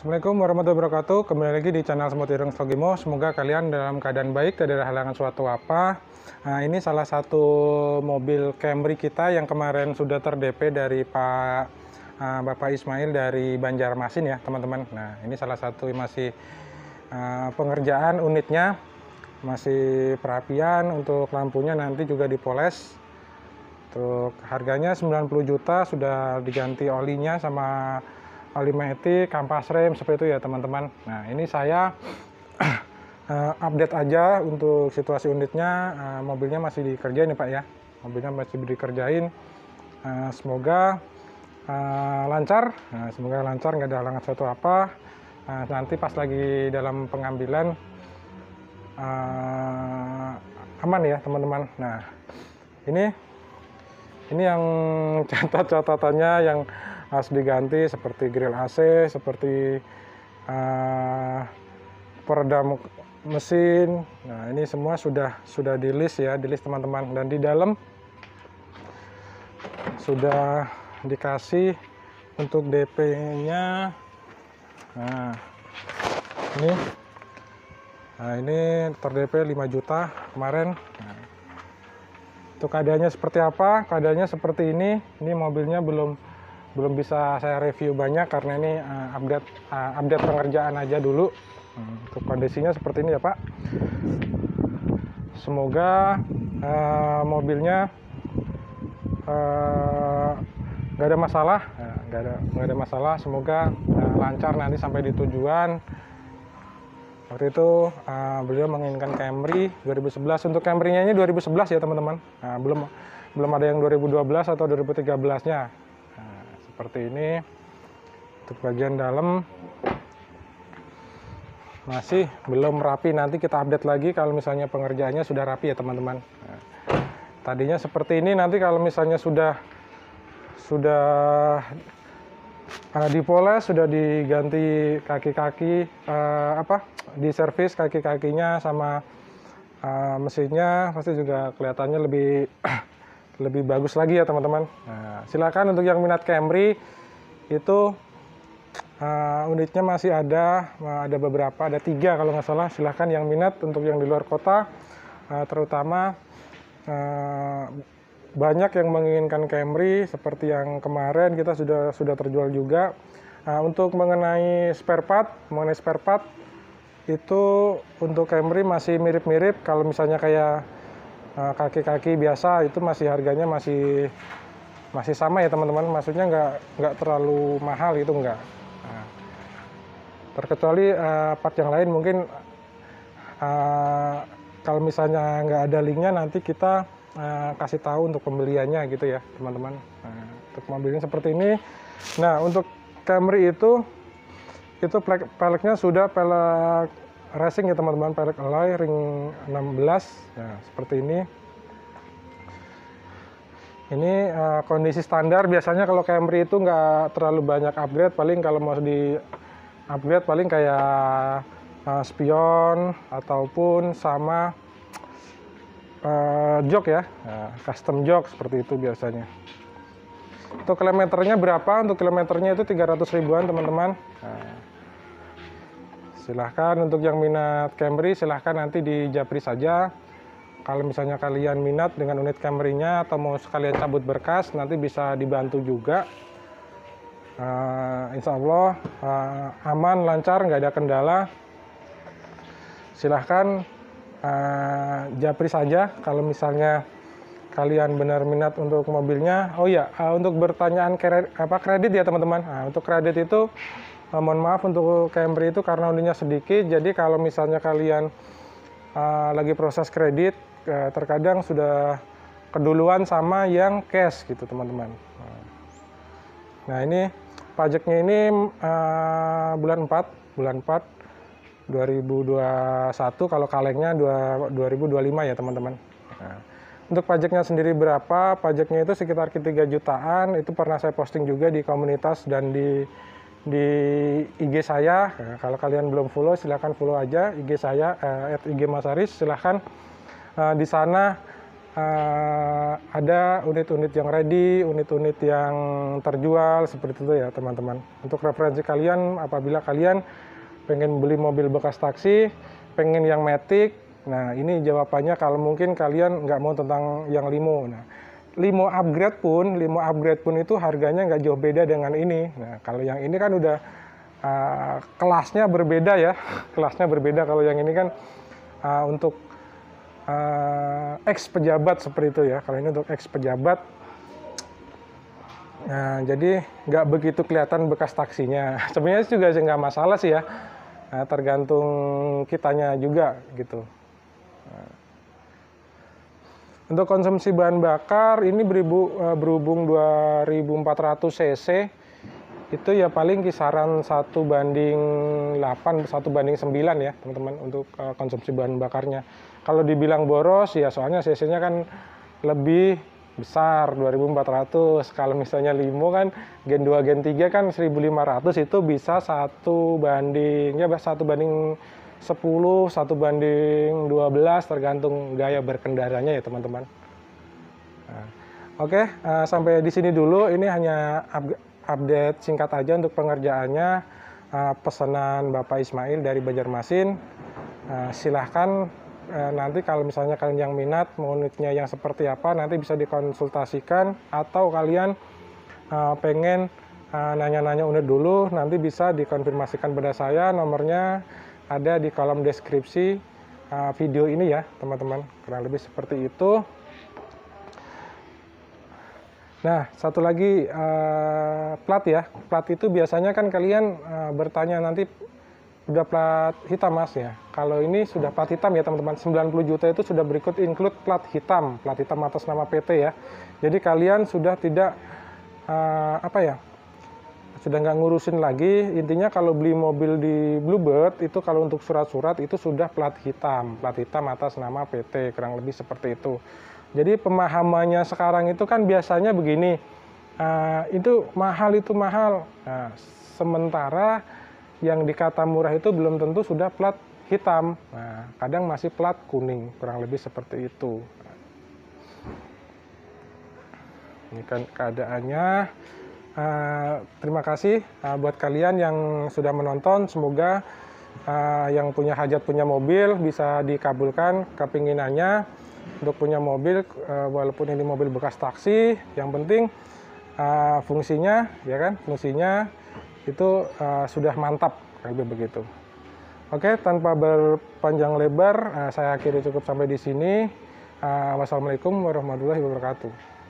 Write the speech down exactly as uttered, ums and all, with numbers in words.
Assalamualaikum warahmatullahi wabarakatuh. Kembali lagi di channel Semut Ireng Slogimo. Semoga kalian dalam keadaan baik, tidak ada halangan suatu apa. Nah, ini salah satu mobil Camry kita yang kemarin sudah ter-D P dari Pak uh, Bapak Ismail dari Banjarmasin ya teman-teman. Nah, ini salah satu yang masih uh, pengerjaan unitnya, masih perapian. Untuk lampunya nanti juga dipoles. Untuk harganya sembilan puluh juta, sudah diganti olinya sama oli matic, kampas rem, seperti itu ya teman-teman. Nah, ini saya uh, update aja untuk situasi unitnya. Uh, mobilnya masih dikerjain ya Pak ya. Mobilnya masih dikerjain. Uh, semoga uh, lancar. Nah, semoga lancar, nggak ada halangan suatu apa. Uh, nanti pas lagi dalam pengambilan uh, aman ya teman-teman. Nah, ini ini yang catat-catatannya yang harus diganti, seperti grill A C, seperti uh, peredam mesin. Nah, ini semua sudah sudah di list ya, di list teman-teman. Dan di dalam sudah dikasih untuk D P-nya. Nah, ini, nah ini ter-D P lima juta kemarin. Nah, untuk keadaannya seperti apa? Keadaannya seperti ini. Ini mobilnya belum belum bisa saya review banyak karena ini uh, update uh, update pengerjaan aja dulu. Hmm, untuk kondisinya seperti ini ya Pak. Semoga uh, mobilnya nggak uh, ada masalah, nggak ada nggak ada masalah. Semoga uh, lancar nanti sampai di tujuan. Waktu itu uh, beliau menginginkan Camry dua ribu sebelas. Untuk Camry-nya ini dua ribu sebelas ya teman-teman. Nah, belum belum ada yang dua ribu dua belas atau dua ribu tiga belas-nya. Seperti ini. Untuk bagian dalam masih belum rapi, nanti kita update lagi kalau misalnya pengerjaannya sudah rapi ya teman-teman. Nah, tadinya seperti ini, nanti kalau misalnya sudah sudah uh, dipoles, sudah diganti kaki-kaki, uh, apa diservis kaki-kakinya sama uh, mesinnya, pasti juga kelihatannya lebih lebih bagus lagi ya teman-teman. Nah, silakan untuk yang minat Camry itu uh, unitnya masih ada, uh, ada beberapa, ada tiga kalau nggak salah. Silahkan yang minat untuk yang di luar kota, uh, terutama uh, banyak yang menginginkan Camry seperti yang kemarin kita sudah sudah terjual juga. Uh, untuk mengenai spare part, mengenai spare part itu untuk Camry masih mirip-mirip. Kalau misalnya kayak kaki-kaki biasa itu masih harganya masih masih sama ya teman-teman, maksudnya nggak nggak terlalu mahal itu nggak. Nah, terkecuali uh, part yang lain mungkin uh, kalau misalnya nggak ada linknya nanti kita uh, kasih tahu untuk pembeliannya gitu ya teman-teman. Nah, untuk mobilnya seperti ini. Nah, untuk Camry itu itu peleknya sudah pelek racing ya teman-teman, pelek alloy ring enam belas. Nah, seperti ini. Ini uh, kondisi standar. Biasanya kalau Camry itu nggak terlalu banyak upgrade, paling kalau mau di upgrade paling kayak uh, spion ataupun sama uh, jok ya, nah, custom jok seperti itu biasanya. Untuk kilometernya berapa? Untuk kilometernya itu tiga ratus ribuan teman-teman. Nah, silahkan untuk yang minat Camry, silahkan nanti di japri saja. Kalau misalnya kalian minat dengan unit Camry-nya atau mau sekalian cabut berkas, nanti bisa dibantu juga. Uh, insya Allah uh, aman, lancar, nggak ada kendala. Silahkan uh, japri saja kalau misalnya kalian benar minat untuk mobilnya. Oh ya, uh, untuk bertanyaan kredit, apa kredit ya teman-teman. Nah, untuk kredit itu uh, mohon maaf untuk Camry itu karena unitnya sedikit. Jadi kalau misalnya kalian uh, lagi proses kredit, uh, terkadang sudah keduluan sama yang cash gitu teman-teman. Nah, ini pajaknya ini uh, bulan empat, bulan empat dua ribu dua puluh satu, kalau kalengnya dua ribu dua puluh lima ya teman-teman. Nah, untuk pajaknya sendiri berapa? Pajaknya itu sekitar tiga jutaan. Itu pernah saya posting juga di komunitas dan di di I G saya. Nah, kalau kalian belum follow, silahkan follow aja I G saya, eh, at I G Mas Aris. Silahkan uh, di sana uh, ada unit-unit yang ready, unit-unit yang terjual seperti itu ya teman-teman. Untuk referensi kalian apabila kalian pengen beli mobil bekas taksi, pengen yang matic, nah ini jawabannya kalau mungkin kalian nggak mau tentang yang limo. Nah, limo upgrade pun, limo upgrade pun itu harganya nggak jauh beda dengan ini. Nah, kalau yang ini kan udah uh, kelasnya berbeda ya, kelasnya berbeda. Kalau yang ini kan uh, untuk uh, ex pejabat seperti itu ya. Kalau ini untuk ex pejabat, nah jadi nggak begitu kelihatan bekas taksinya. Sebenarnya juga sih nggak masalah sih ya. Nah, tergantung kitanya juga gitu. Nah, untuk konsumsi bahan bakar ini beribu, berhubung dua ribu empat ratus cc itu ya paling kisaran satu banding delapan, satu banding sembilan ya teman-teman untuk uh, konsumsi bahan bakarnya. Kalau dibilang boros ya soalnya cc-nya kan lebih besar dua ribu empat ratus. Kalau misalnya limo kan gen dua gen tiga kan seribu lima ratus, itu bisa satu banding ya satu banding sepuluh, satu banding dua belas tergantung gaya berkendaranya ya teman-teman. Nah, oke, okay, uh, sampai di sini dulu. Ini hanya update singkat aja untuk pengerjaannya, uh, pesanan Bapak Ismail dari Banjarmasin. Uh, silahkan uh, nanti kalau misalnya kalian yang minat mau unitnya yang seperti apa nanti bisa dikonsultasikan, atau kalian uh, pengen uh, nanya-nanya unit dulu nanti bisa dikonfirmasikan pada saya. Nomornya ada di kolom deskripsi uh, video ini ya teman-teman, kurang lebih seperti itu. Nah, satu lagi uh, plat ya. Plat itu biasanya kan kalian uh, bertanya nanti udah plat hitam mas ya. Kalau ini sudah plat hitam ya teman-teman. sembilan puluh juta itu sudah berikut include plat hitam, plat hitam atas nama P T ya. Jadi kalian sudah tidak uh, apa ya? Sudah nggak ngurusin lagi. Intinya kalau beli mobil di Bluebird itu kalau untuk surat-surat itu sudah plat hitam, plat hitam atas nama P T, kurang lebih seperti itu. Jadi pemahamannya sekarang itu kan biasanya begini, uh, itu mahal itu mahal. Nah, sementara yang dikata murah itu belum tentu sudah plat hitam. Nah, kadang masih plat kuning, kurang lebih seperti itu. Ini kan keadaannya. Uh, terima kasih uh, buat kalian yang sudah menonton. Semoga uh, yang punya hajat punya mobil bisa dikabulkan kepinginannya untuk punya mobil, uh, walaupun ini mobil bekas taksi, yang penting uh, fungsinya ya kan, fungsinya itu uh, sudah mantap kayak begitu. Oke, tanpa berpanjang lebar, uh, saya akhiri cukup sampai di sini. Uh, wassalamualaikum warahmatullahi wabarakatuh.